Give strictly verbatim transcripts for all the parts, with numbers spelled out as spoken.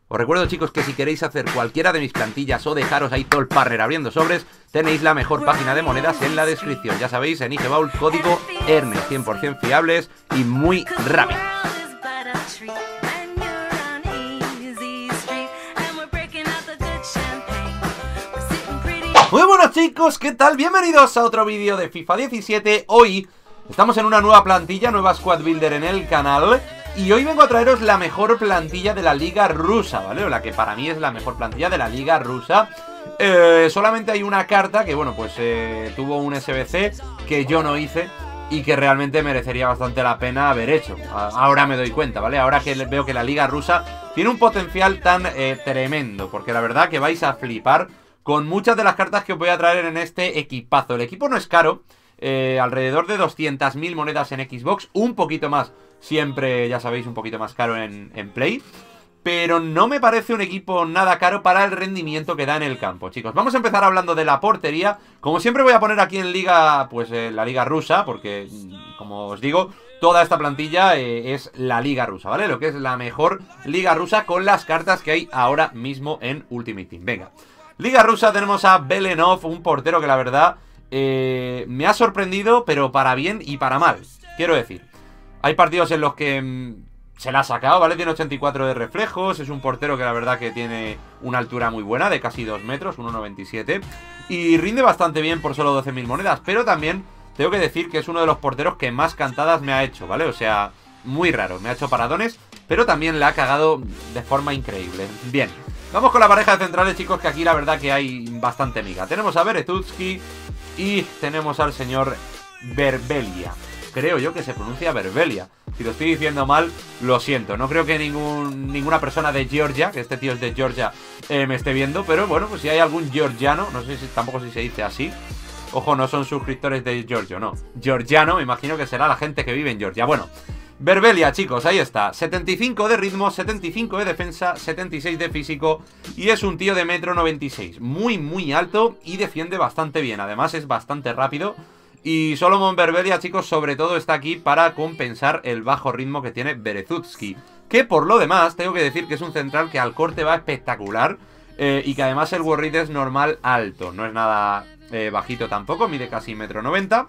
Os recuerdo, chicos, que si queréis hacer cualquiera de mis plantillas o dejaros ahí todo el partner abriendo sobres, tenéis la mejor página de monedas en la descripción. Ya sabéis, en IGBaul, código ERNES, cien por cien fiables y muy rápidos. Muy buenos, chicos, ¿qué tal? Bienvenidos a otro vídeo de FIFA diecisiete. Hoy estamos en una nueva plantilla, nueva Squad Builder en el canal. Y hoy vengo a traeros la mejor plantilla de la liga rusa, ¿vale? O la que para mí es la mejor plantilla de la liga rusa. eh, Solamente hay una carta que, bueno, pues eh, tuvo un S B C que yo no hice y que realmente merecería bastante la pena haber hecho. Ahora me doy cuenta, ¿vale? Ahora que veo que la liga rusa tiene un potencial tan eh, tremendo, porque la verdad que vais a flipar con muchas de las cartas que os voy a traer en este equipazo. El equipo no es caro, eh, alrededor de doscientas mil monedas en Xbox, un poquito más, siempre, ya sabéis, un poquito más caro en, en Play. Pero no me parece un equipo nada caro para el rendimiento que da en el campo, chicos. Vamos a empezar hablando de la portería. Como siempre voy a poner aquí en liga, pues eh, la liga rusa, porque, como os digo, toda esta plantilla eh, es la liga rusa, ¿vale? Lo que es la mejor liga rusa con las cartas que hay ahora mismo en Ultimate Team. Venga. Liga rusa, tenemos a Belenov, un portero que la verdad eh, me ha sorprendido, pero para bien y para mal. Quiero decir, hay partidos en los que mmm, se la ha sacado, ¿vale? Tiene ochenta y cuatro de reflejos, es un portero que la verdad que tiene una altura muy buena, de casi dos metros, uno noventa y siete. Y rinde bastante bien por solo doce mil monedas, pero también tengo que decir que es uno de los porteros que más cantadas me ha hecho, ¿vale? O sea, muy raro, me ha hecho paradones, pero también la ha cagado de forma increíble. Bien. Vamos con la pareja de centrales, chicos, que aquí la verdad que hay bastante miga. Tenemos a Berezutski y tenemos al señor Berbelia. Creo yo que se pronuncia Berbelia. Si lo estoy diciendo mal, lo siento. No creo que ningún, ninguna persona de Georgia, que este tío es de Georgia, eh, me esté viendo. Pero bueno, pues si hay algún georgiano, no sé si tampoco si se dice así. Ojo, no son suscriptores de Giorgio, no. Georgiano, me imagino que será la gente que vive en Georgia. Bueno, Berbelia, chicos, ahí está. setenta y cinco de ritmo, setenta y cinco de defensa, setenta y seis de físico. Y es un tío de metro noventa y seis. Muy, muy alto y defiende bastante bien. Además es bastante rápido. Y Solomon Berbelia, chicos, sobre todo está aquí para compensar el bajo ritmo que tiene Berezutski. Que por lo demás, tengo que decir que es un central que al corte va espectacular. Eh, y que además el work rate es normal alto. No es nada eh, bajito tampoco, mide casi metro noventa.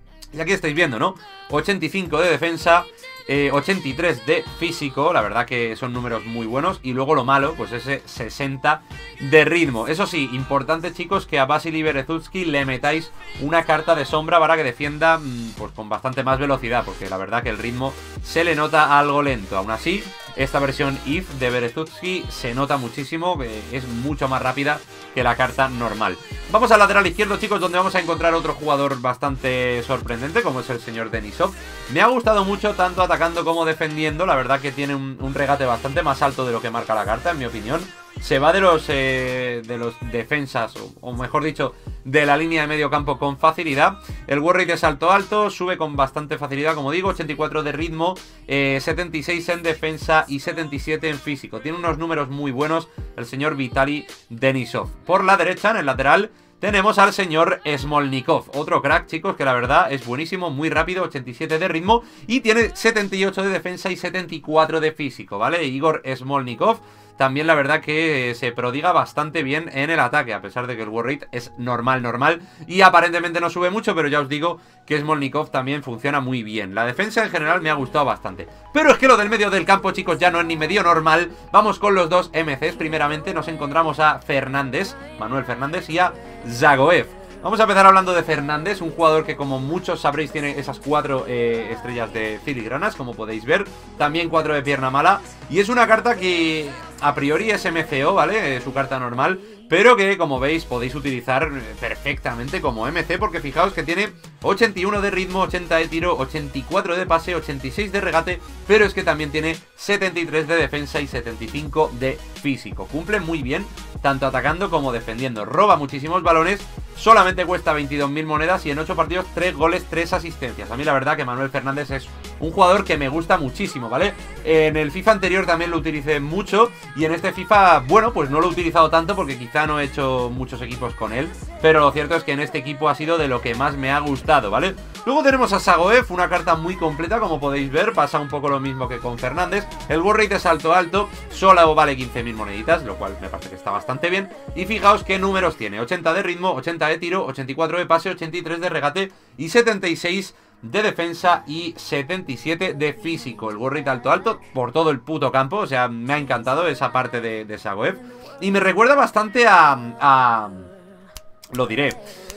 Y aquí estáis viendo, ¿no? ochenta y cinco de defensa, eh, ochenta y tres de físico. La verdad que son números muy buenos. Y luego lo malo, pues ese sesenta de ritmo. Eso sí, importante, chicos, que a Vasily Berezutski le metáis una carta de sombra para que defienda pues con bastante más velocidad, porque la verdad que el ritmo se le nota algo lento. Aún así, esta versión I F de Berezutski se nota muchísimo, eh, es mucho más rápida que la carta normal. Vamos al lateral izquierdo, chicos, donde vamos a encontrar otro jugador bastante sorprendente, como es el señor Denisov. Me ha gustado mucho tanto atacando como defendiendo. La verdad que tiene un, un regate bastante más alto de lo que marca la carta, en mi opinión. Se va de los, eh, de los defensas, o, o mejor dicho, de la línea de medio campo con facilidad. El work rate de salto alto, sube con bastante facilidad, como digo, ochenta y cuatro de ritmo, eh, setenta y seis en defensa y setenta y siete en físico. Tiene unos números muy buenos el señor Vitali Denisov. Por la derecha, en el lateral, tenemos al señor Smolnikov, otro crack, chicos, que la verdad es buenísimo, muy rápido, ochenta y siete de ritmo y tiene setenta y ocho de defensa y setenta y cuatro de físico, ¿vale? Igor Smolnikov también la verdad que se prodiga bastante bien en el ataque, a pesar de que el work rate es normal, normal, y aparentemente no sube mucho, pero ya os digo que Smolnikov también funciona muy bien. La defensa en general me ha gustado bastante. Pero es que lo del medio del campo, chicos, ya no es ni medio normal. Vamos con los dos M Cs. Primeramente nos encontramos a Fernández, Manuel Fernández, y a Zagoev. Vamos a empezar hablando de Fernández, un jugador que, como muchos sabréis, tiene esas cuatro eh, estrellas de filigranas, como podéis ver. También cuatro de pierna mala. Y es una carta que a priori es M C O, ¿vale? Es su carta normal, pero que, como veis, podéis utilizar perfectamente como M C, porque fijaos que tiene ochenta y uno de ritmo, ochenta de tiro, ochenta y cuatro de pase, ochenta y seis de regate, pero es que también tiene setenta y tres de defensa y setenta y cinco de físico. Cumple muy bien, tanto atacando como defendiendo. Roba muchísimos balones, solamente cuesta veintidós mil monedas y en ocho partidos tres goles, tres asistencias. A mí la verdad que Manuel Fernández es un jugador que me gusta muchísimo, ¿vale? En el FIFA anterior también lo utilicé mucho y en este FIFA, bueno, pues no lo he utilizado tanto porque quizá no he hecho muchos equipos con él, pero lo cierto es que en este equipo ha sido de lo que más me ha gustado, ¿vale? Luego tenemos a Zagoev, una carta muy completa, como podéis ver, pasa un poco lo mismo que con Fernández. El World Rate es alto alto, solo vale quince mil moneditas, lo cual me parece que está bastante bien. Y fijaos qué números tiene: ochenta de ritmo, ochenta de tiro, ochenta y cuatro de pase, ochenta y tres de regate y setenta y seis de defensa y setenta y siete de físico. El World Rate alto alto por todo el puto campo, o sea, me ha encantado esa parte de, de Zagoev. Y me recuerda bastante a... a lo diré...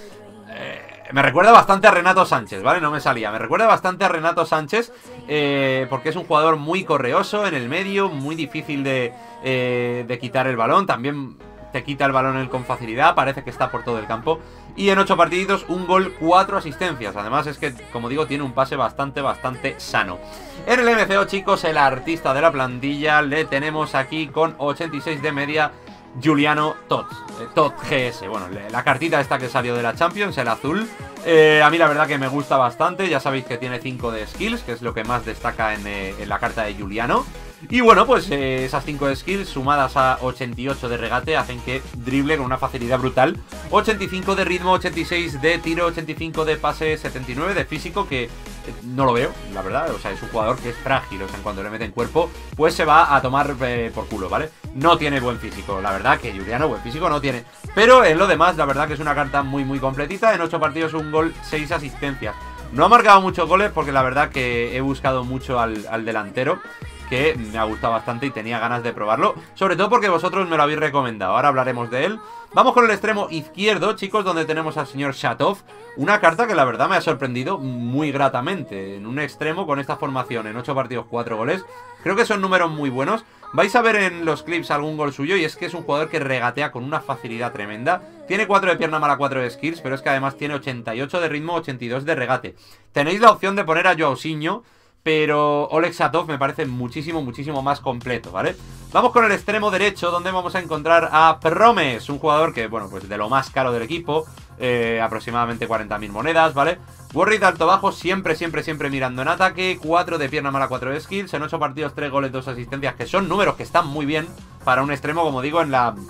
Eh, me recuerda bastante a Renato Sánchez, ¿vale? No me salía. Me recuerda bastante a Renato Sánchez eh, porque es un jugador muy correoso en el medio, muy difícil de, eh, de quitar el balón. También te quita el balón él con facilidad, parece que está por todo el campo. Y en ocho partiditos, un gol, cuatro asistencias. Además es que, como digo, tiene un pase bastante, bastante sano. En el M C O, chicos, el artista de la plantilla, le tenemos aquí con ochenta y seis de media, Giuliano Tot, eh, Tot G S. Bueno, la cartita esta que salió de la Champions, el azul. Eh, a mí la verdad que me gusta bastante. Ya sabéis que tiene cinco de skills, que es lo que más destaca en, eh, en la carta de Giuliano. Y bueno, pues eh, esas cinco de skills sumadas a ochenta y ocho de regate hacen que drible con una facilidad brutal. ochenta y cinco de ritmo, ochenta y seis de tiro, ochenta y cinco de pase, setenta y nueve de físico, que eh, no lo veo, la verdad. O sea, es un jugador que es frágil, o sea, en cuanto le mete en cuerpo, pues se va a tomar eh, por culo, ¿vale? No tiene buen físico, la verdad que Giuliano buen físico no tiene. Pero en lo demás, la verdad que es una carta muy muy completita. En ocho partidos un gol, seis asistencias. No ha marcado muchos goles porque la verdad que he buscado mucho al, al delantero, que me ha gustado bastante y tenía ganas de probarlo, sobre todo porque vosotros me lo habéis recomendado. Ahora hablaremos de él. Vamos con el extremo izquierdo, chicos, donde tenemos al señor Shatov. Una carta que la verdad me ha sorprendido muy gratamente. En un extremo con esta formación, en ocho partidos, cuatro goles. Creo que son números muy buenos. Vais a ver en los clips algún gol suyo y es que es un jugador que regatea con una facilidad tremenda. Tiene cuatro de pierna mala, cuatro de skills, pero es que además tiene ochenta y ocho de ritmo, ochenta y dos de regate. Tenéis la opción de poner a Joaosinho, pero Oleg Shatov me parece muchísimo, muchísimo más completo, ¿vale? Vamos con el extremo derecho, donde vamos a encontrar a Promes, un jugador que, bueno, pues de lo más caro del equipo, eh, aproximadamente cuarenta mil monedas, ¿vale? World Rate alto-bajo, siempre, siempre, siempre mirando en ataque, cuatro de pierna mala, cuatro de skills, en ocho partidos, tres goles, dos asistencias, que son números que están muy bien para un extremo, como digo, en la,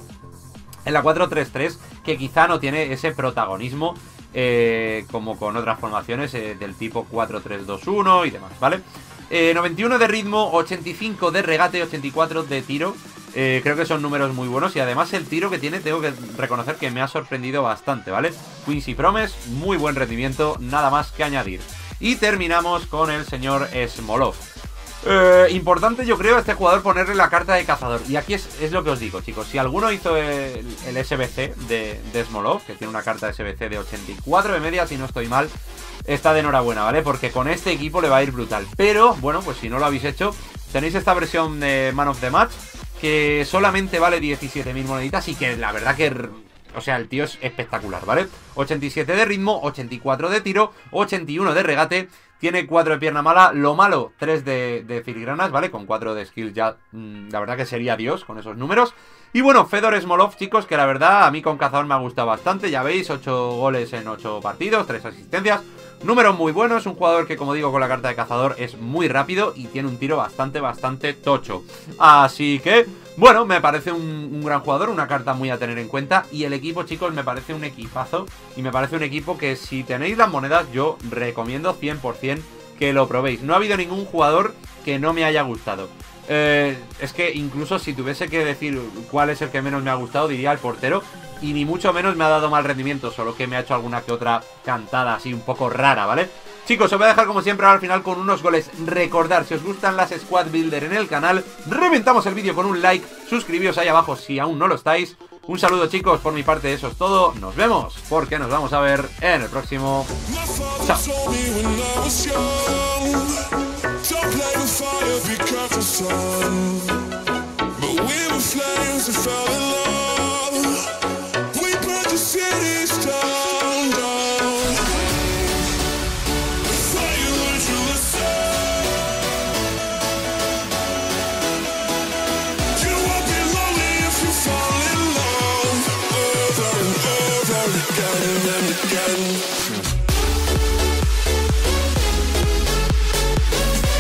en la cuatro tres tres, que quizá no tiene ese protagonismo Eh, como con otras formaciones eh, del tipo cuatro tres dos uno y demás, ¿vale? Eh, noventa y uno de ritmo, ochenta y cinco de regate, ochenta y cuatro de tiro. eh, Creo que son números muy buenos y además el tiro que tiene tengo que reconocer que me ha sorprendido bastante, ¿vale? Quincy Promes, muy buen rendimiento, nada más que añadir. Y terminamos con el señor Smolov. Eh, importante yo creo a este jugador ponerle la carta de cazador. Y aquí es, es lo que os digo, chicos. Si alguno hizo el, el S B C de, de Smolov, que tiene una carta de S B C de ochenta y cuatro de media, si no estoy mal, está de enhorabuena, ¿vale? Porque con este equipo le va a ir brutal. Pero, bueno, pues si no lo habéis hecho, tenéis esta versión de Man of the Match, que solamente vale diecisiete mil moneditas y que la verdad que... O sea, el tío es espectacular, ¿vale? ochenta y siete de ritmo, ochenta y cuatro de tiro, ochenta y uno de regate. Tiene cuatro de pierna mala, lo malo, tres de, de filigranas, ¿vale? Con cuatro de skills ya, mmm, la verdad que sería Dios con esos números. Y bueno, Fedor Smolov, chicos, que la verdad a mí con cazador me ha gustado bastante. Ya veis, ocho goles en ocho partidos, tres asistencias. Números muy buenos, un jugador que, como digo, con la carta de cazador es muy rápido y tiene un tiro bastante, bastante tocho. Así que, bueno, me parece un, un gran jugador, una carta muy a tener en cuenta. Y el equipo, chicos, me parece un equipazo. Y me parece un equipo que si tenéis las monedas, yo recomiendo cien por cien que lo probéis. No ha habido ningún jugador que no me haya gustado. Eh, es que incluso si tuviese que decir cuál es el que menos me ha gustado, diría el portero. Y ni mucho menos me ha dado mal rendimiento, solo que me ha hecho alguna que otra cantada así un poco rara, ¿vale? Chicos, os voy a dejar como siempre ahora al final con unos goles. Recordad, si os gustan las Squad Builder en el canal, reventamos el vídeo con un like, suscribíos ahí abajo si aún no lo estáis. Un saludo, chicos, por mi parte eso es todo. Nos vemos, porque nos vamos a ver en el próximo. Chao. Again and again.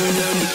We're